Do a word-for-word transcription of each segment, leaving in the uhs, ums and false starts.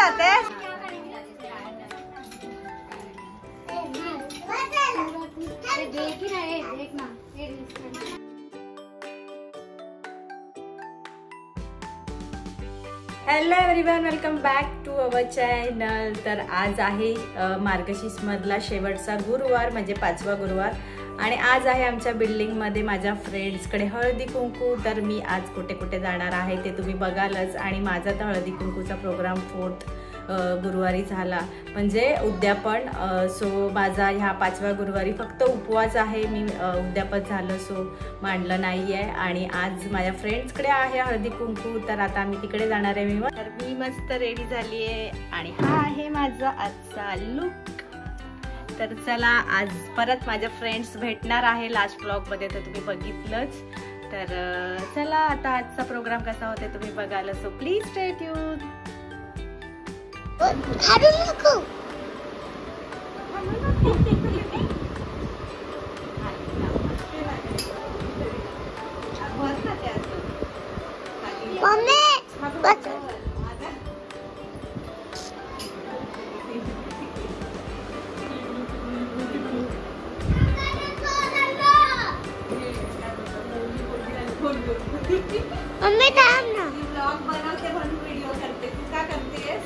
जाते? Hello everyone, welcome back to our channel. तर आज आहे मार्गशीर्ष मधला शेवटचा गुरुवार, म्हणजे पाचवा गुरुवार. आणि आज आहे आमच्या बिल्डिंगमध्ये माझ्या फ्रेंड्सकडे हळदी कुंकू. तर मी आज कुठे कुठे जाणार आहे ते तुम्ही बघालच. आणि माझा तर हळदी कुंकूचा प्रोग्राम फोर्थ गुरुवारी झाला, म्हणजे उद्यापन. सो माझा ह्या पाचव्या गुरुवारी फक्त उपवास आहे. मी उद्यापन झालं सो मांडलं नाही आहे. आणि आज माझ्या फ्रेंड्सकडे आहे हळदी कुंकू, तर आता आम्ही तिकडे जाणार आहे. मी तर मी मस्त रेडी झाली आहे आणि हा आहे माझा आजचा लुक. तर चला, आज परत माझ्या फ्रेंड्स भेटणार आहे लास्ट ब्लॉगमध्ये, तर तुम्ही बघितलंच. तर चला, आता आजचा प्रोग्राम कसा होता तुम्ही बघाल. So please stay tune. Mummy थांब ना, ब्लॉग बनवते म्हणून व्हिडिओ करते. तू का करतेस?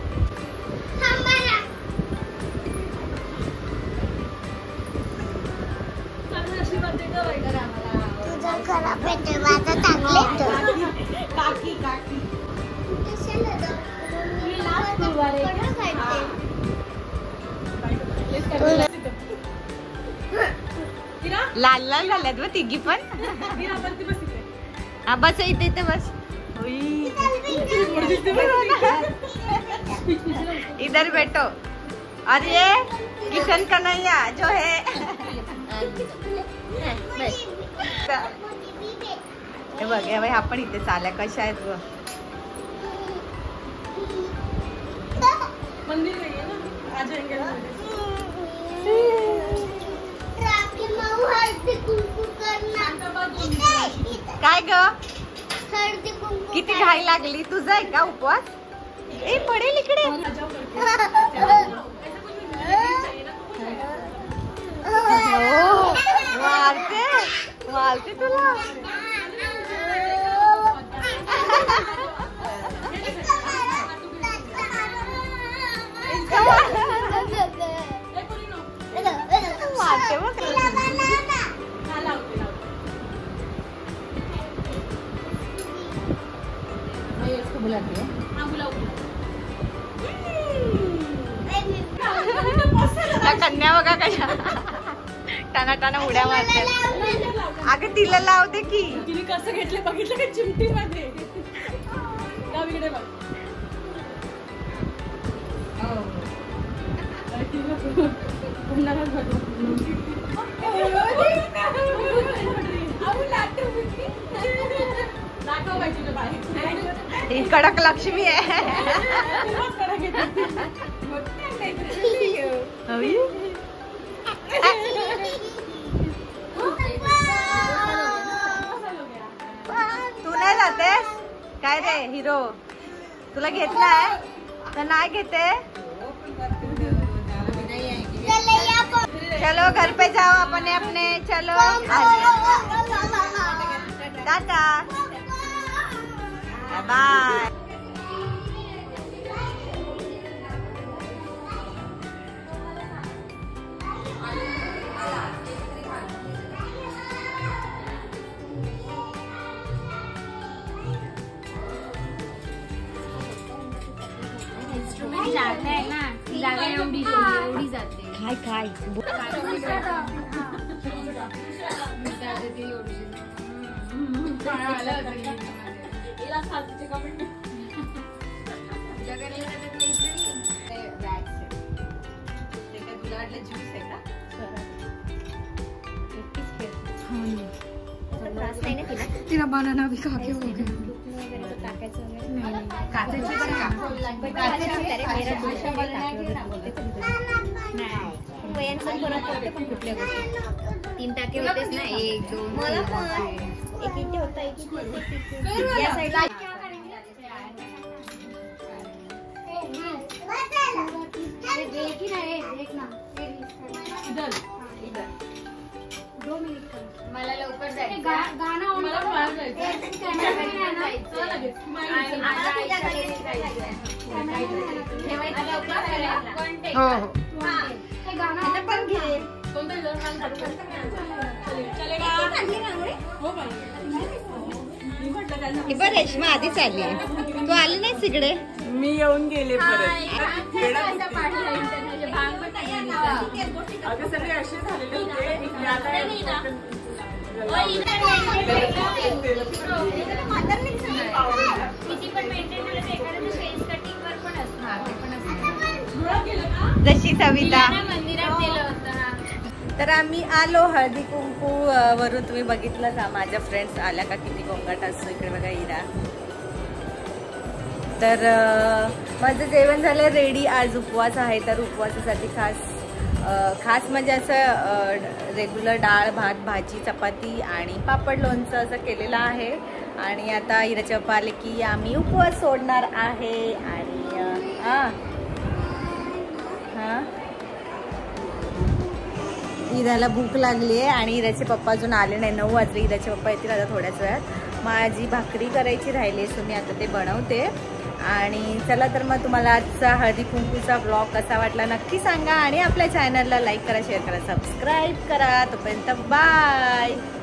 तुझा खराब आहे माझा टाकले तर काकी काकी लाल लाल झाल्यात व तिघी पण. हा बस इथे इथे बस. इधर बैठो. अरे किशन कन्हैया जो है. हे बघ, हे आपण इथे चाल्या कशा आहेत व. मंदिर नाही आहे ना, आज काय ग, किती घाई लागली? तुझा आहे का उपवास? ए पडेल इकडे. मारते मारते तुला. मारते बघ. बुलाती है? हाँ बुलाओ. कन्या बघा कशा टाना टाना उड्या मारतात. अगं तिला लावते की. तिने कसं घेतलं बघितलं का चिमटी मध्ये. गावीकडे बघ. ही कडक लक्ष्मी आहे. तू नाही जातेस काय रे हिरो? तुला घेतलाय तर नाही घेते. चलो घर पे जाओ अपने अपने. चलो टाटा बाय. जाते है ना, जागा एवढी एवढी जाते. काय काय तिला बनाना भी खा के हो गया. तीन टाके होतेच ना, एक दोन एक इथे होता, एक इथे या साईडला. मला लवकर जायचं गाणं रेश्मा आधीच आली तू आली नाहीस इकडे मी येऊन गेले परत अगं सगळे असे झालेले जशी सविता तर आम्ही आलो हळदी कुंकू वरून तुम्ही बघितलं का माझ्या फ्रेंड्स आल्या का किती गोंगाट असतो इकडे बघा इरा. तर माझं जेवण झालं रेडी. आज उपवास आहे तर उपवासासाठी खास खास म्हणजे असं रेग्युलर डाळ भात भाजी चपाती आणि पापड लोणचं असं केलेलं आहे. आणि आता इराचे पप्पा आले की आम्ही उपवास सोडणार आहे. आणि हां हां इराला भूक लागली आहे आणि इराचे पप्पा अजून आले नाही. नऊ वाजले. इराचे पप्पा येतील आता थोड्याच वेळात. माझी भाकरी करायची राहिली सो मी आता ते बनवते. आणि चला तर मग तुम्हाला आजचा हळदी कुंकूचा ब्लॉग कसा वाटला नक्की सांगा. आणि आपल्या चॅनलला लाईक करा शेअर करा सबस्क्राईब करा. तोपर्यंत बाय.